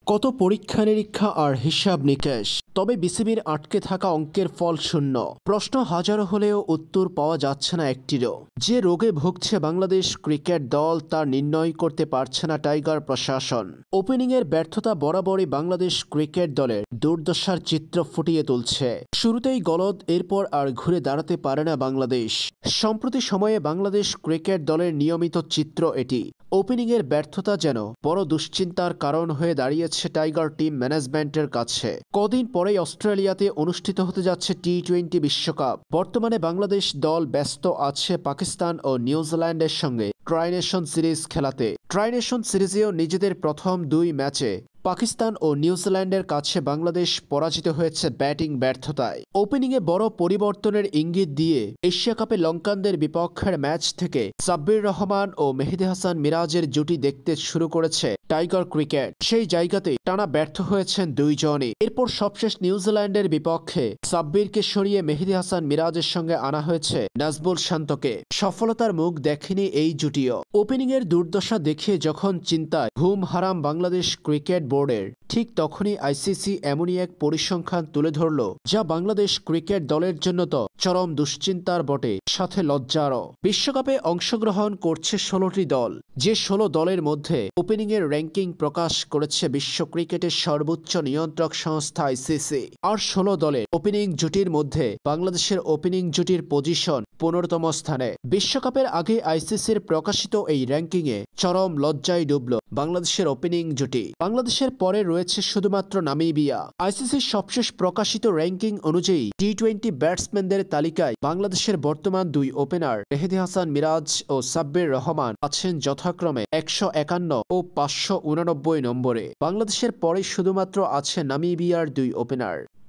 কত পরীক্ষা নিরীক্ষা আর হিসাব নিকেশ, তবে বিসিবির আটকে থাকা অঙ্কের ফল শূন্য। প্রশ্ন হাজারো হলেও উত্তর পাওয়া যাচ্ছে না একটিরও। যে রোগে ভুগছে বাংলাদেশ ক্রিকেট দল তা নির্ণয় করতে পারছে না টাইগার প্রশাসন। ওপেনিংয়ের ব্যর্থতা বরাবরই বাংলাদেশ ক্রিকেট দলের দুর্দশার চিত্র ফুটিয়ে তুলছে। শুরুতেই গলদ, এরপর আর ঘুরে দাঁড়াতে পারে না বাংলাদেশ। সম্প্রতি সময়ে বাংলাদেশ ক্রিকেট দলের নিয়মিত চিত্র এটি। ওপেনিংয়ের ব্যর্থতা যেন বড় দুশ্চিন্তার কারণ হয়ে দাঁড়িয়েছে টাইগার টিম ম্যানেজমেন্টের কাছে। কদিন পরেই অস্ট্রেলিয়াতে অনুষ্ঠিত হতে যাচ্ছে টি20 বিশ্বকাপ। বর্তমানে বাংলাদেশ দল ব্যস্ত আছে পাকিস্তান ও নিউজিল্যান্ডের সঙ্গে ট্রাইনেশন সিরিজ খেলাতে। ট্রাইনেশন সিরিজেও নিজেদের প্রথম দুই ম্যাচে পাকিস্তান ও নিউজিল্যান্ডের কাছে বাংলাদেশ পরাজিত হয়েছে ব্যাটিং ব্যর্থতায়। ওপেনিংয়ে বড় পরিবর্তনের ইঙ্গিত দিয়ে এশিয়া কাপে লঙ্কানদের বিপক্ষের ম্যাচ থেকে সাব্বির রহমান ও মেহেদী হাসান মিরাজের জুটি দেখতে শুরু করেছে টাইগার ক্রিকেট। সেই জায়গাতেই টানা ব্যর্থ হয়েছেন দুইজনই। এরপর সবশেষ নিউজিল্যান্ডের বিপক্ষে সাব্বিরকে সরিয়ে মেহেদী হাসান মিরাজের সঙ্গে আনা হয়েছে নাজবুল শান্তকে। সফলতার মুখ দেখেনি এই জুটিও। ওপেনিংয়ের দুর্দশা দেখে যখন চিন্তায় ঘুম হারাম বাংলাদেশ ক্রিকেট বোর্ডের, ঠিক তখনই আইসিসি এমনই এক পরিসংখ্যান তুলে ধরল যা বাংলাদেশ ক্রিকেট দলের জন্য তো চরম দুশ্চিন্তার বটে, সাথে লজ্জারও। বিশ্বকাপে অংশগ্রহণ করছে 16টি দল। যে 16 দলের মধ্যে ওপেনিংয়ের র্যাঙ্কিং প্রকাশ করেছে বিশ্ব ক্রিকেটের সর্বোচ্চ নিয়ন্ত্রক সংস্থা আইসিসি। আর 16 দলের ওপেনিং জুটির মধ্যে বাংলাদেশের ওপেনিং জুটির পজিশন 15তম স্থানে। বিশ্বকাপের আগে আইসিসির প্রকাশিত এই র্যাঙ্কিংয়ে চরম লজ্জায় ডুবল বাংলাদেশের ওপেনিং জুটি। বাংলাদেশের পরে রয়েছে শুধুমাত্র নামিবিয়া। আইসিসির সবশেষ প্রকাশিত র্যাঙ্কিং অনুযায়ী টি20 ব্যাটসম্যানদের তালিকায় বাংলাদেশের বর্তমান দুই ওপেনার মেহেদী হাসান মিরাজ ও সাব্বির রহমান আছেন যথাক্রমে 151 ও 589 নম্বরে। বাংলাদেশের পরে শুধুমাত্র আছে নামিবিয়ার দুই ওপেনার